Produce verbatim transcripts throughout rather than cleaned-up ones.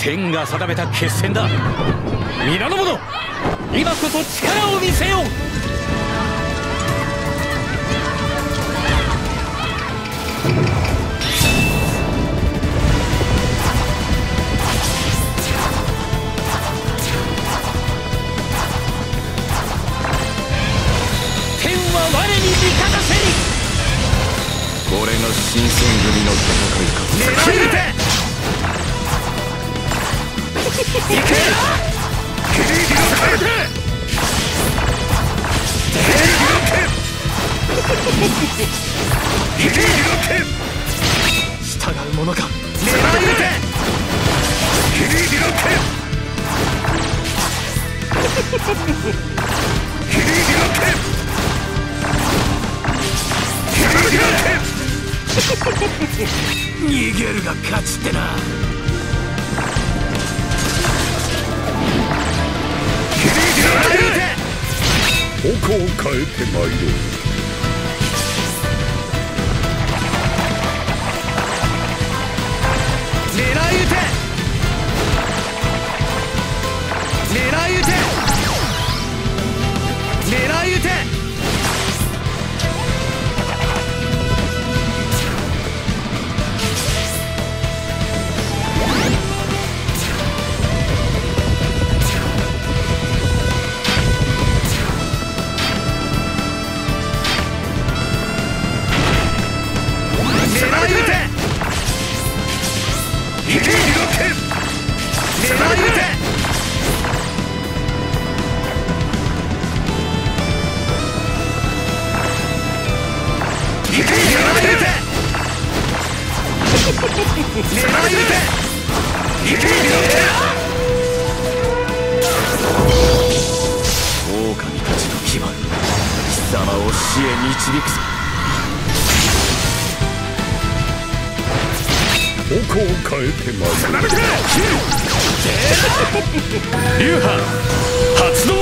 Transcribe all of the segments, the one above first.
天が定めた決戦だ。皆の者、今こそ力を見せよう。天は我に味方せり。 これが新選組の戦いか。 狙い撃て。行け。切り開け。切り開け。従うものか。狙い撃て。切り開け。切り開け。切り開け。逃げるが勝ちってな。 矛を変えてまいろう。 狙い撃て。狙い撃て。狙い撃て。狼たちの牙、貴様を死へ導くぞ。 矛を変えてまいろう。 流派発動。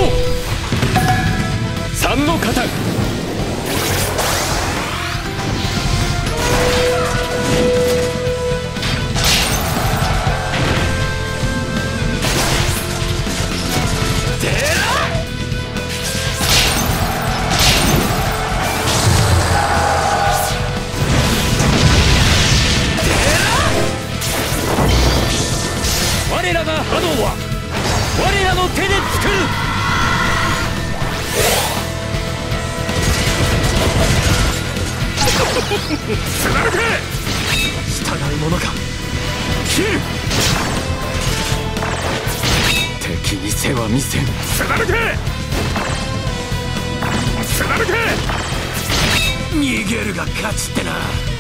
三の型。我らが波動は我らの手で作る。貫け。従うものか。切る。敵に背は見せん。貫け。貫け。逃げるが勝ちってな。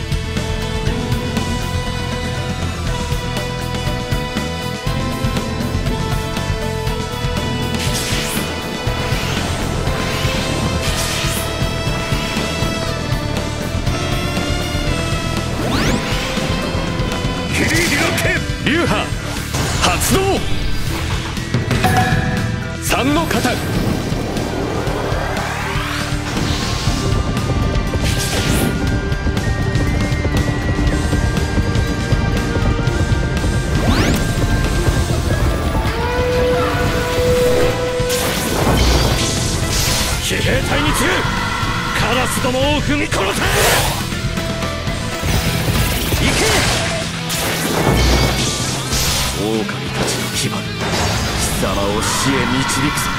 流派発動。三の型。騎兵隊に次ぐカラスどもを踏み殺せ。行け。狼たちの牙、貴様を死へ導くぞ。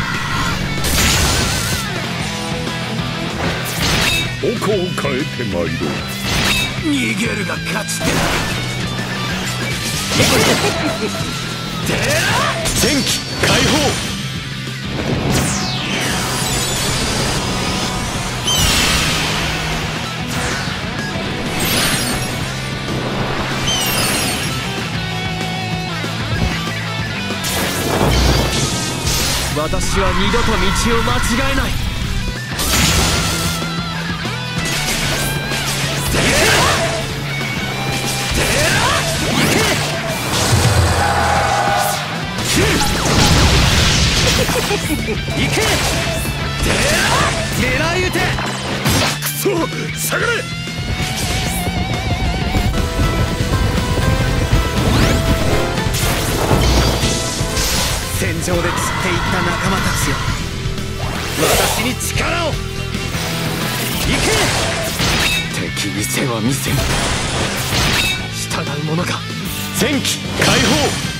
矛を変えてまいろう。 逃げるが勝ちってな。戦機解放。私は二度と道を間違えない。行け。狙い撃て。くそ、下がれ。 上で散っていった仲間たちよ、私に力を。行け。 敵に背は見せん。 従う者か。 戦機解放。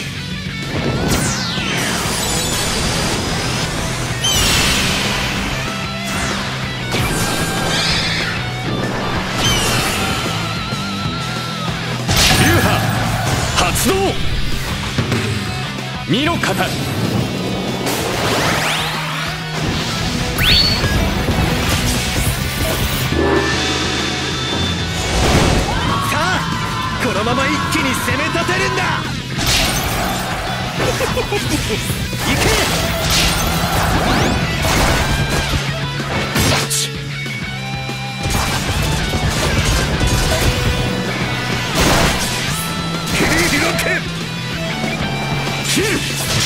発動。二の型。さあこのまま一気に攻め立てるんだ。行け。切る。行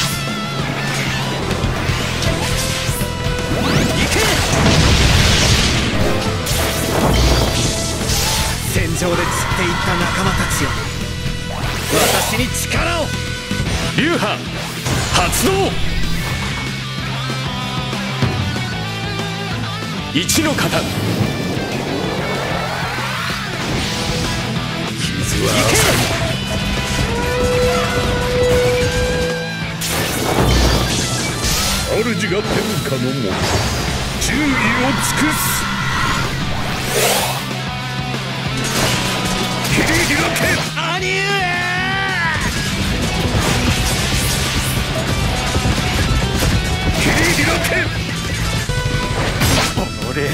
け。戦場で散っていった仲間たちよ、私に力を。 流派発動。一の型。 傷は浅い。 主が天下のもと忠義を尽くす。切り開け。 兄上。 切り開け。 俺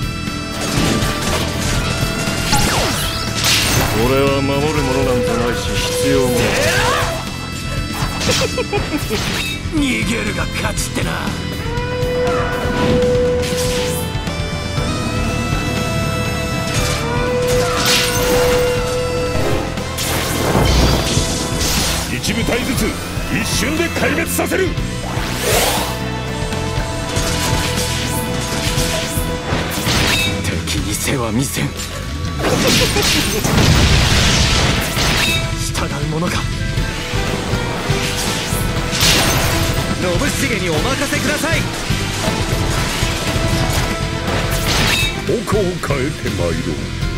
俺は守るものなんてないし必要もない。 逃げるが勝ちってな。 一部隊ずつ一瞬で壊滅させる。 敵に背は見せん。 従う者か。信繁にお任せください。 方向を変えて参ろう。